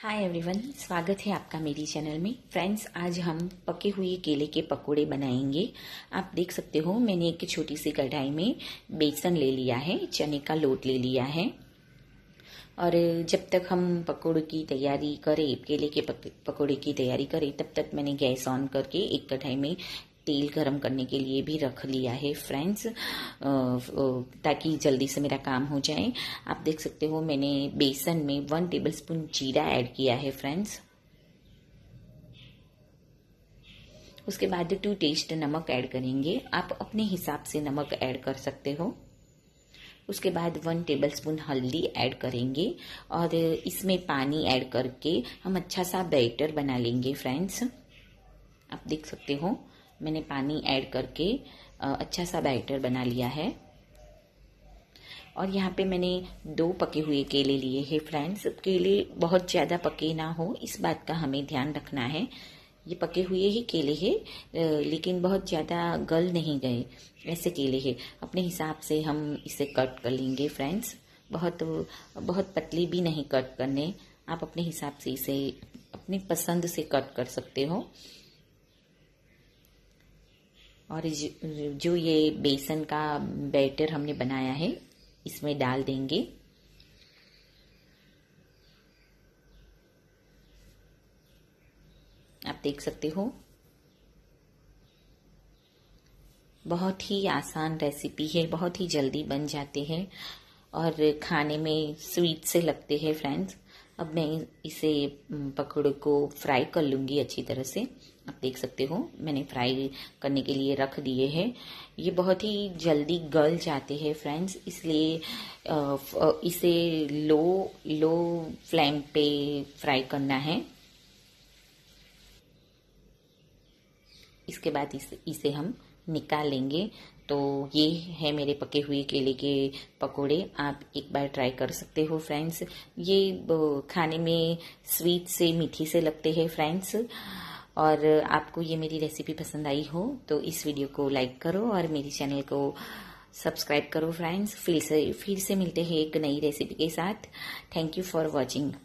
Hi everyone, स्वागत है आपका मेरी चैनल में। फ्रेंड्स, आज हम पके हुए केले के पकोड़े बनाएंगे। आप देख सकते हो मैंने एक छोटी सी कढ़ाई में बेसन ले लिया है, चने का लोट ले लिया है। और जब तक हम पकोड़े की तैयारी करें, केले के पकोड़े की तैयारी करें, तब तक मैंने गैस ऑन करके एक कढ़ाई में तेल गरम करने के लिए भी रख लिया है फ्रेंड्स, ताकि जल्दी से मेरा काम हो जाए। आप देख सकते हो मैंने बेसन में 1 टेबलस्पून जीरा ऐड किया है फ्रेंड्स। उसके बाद 2 टेस्ट नमक ऐड करेंगे। आप अपने हिसाब से नमक ऐड कर सकते हो। उसके बाद 1 टेबलस्पून हल्दी ऐड करेंगे और इसमें पानी ऐड करके हम अच्छा सा बैटर बना लेंगे फ्रेंड्स। आप देख सकते हो मैंने पानी ऐड करके अच्छा सा बैटर बना लिया है। और यहाँ पे मैंने 2 पके हुए केले लिए हैं फ्रेंड्स। केले बहुत ज़्यादा पके ना हो, इस बात का हमें ध्यान रखना है। ये पके हुए ही केले हैं, लेकिन बहुत ज़्यादा गल नहीं गए, ऐसे केले हैं। अपने हिसाब से हम इसे कट कर लेंगे फ्रेंड्स। बहुत पतली भी नहीं कट करने, आप अपने हिसाब से इसे अपनी पसंद से कट कर सकते हो। और जो ये बेसन का बैटर हमने बनाया है इसमें डाल देंगे। आप देख सकते हो बहुत ही आसान रेसिपी है, बहुत ही जल्दी बन जाते हैं और खाने में स्वीट से लगते हैं फ्रेंड्स। अब मैं इसे पकौड़े को फ्राई कर लूँगी अच्छी तरह से। आप देख सकते हो मैंने फ्राई करने के लिए रख दिए हैं। ये बहुत ही जल्दी गल जाते हैं फ्रेंड्स, इसलिए इसे लो फ्लेम पे फ्राई करना है। इसके बाद इसे हम निकाल लेंगे। तो ये है मेरे पके हुए केले के पकोड़े। आप एक बार ट्राई कर सकते हो फ्रेंड्स। ये खाने में स्वीट से मीठी से लगते हैं फ्रेंड्स। और आपको ये मेरी रेसिपी पसंद आई हो तो इस वीडियो को लाइक करो और मेरी चैनल को सब्सक्राइब करो फ्रेंड्स। फिर से मिलते हैं एक नई रेसिपी के साथ। Thank you for watching.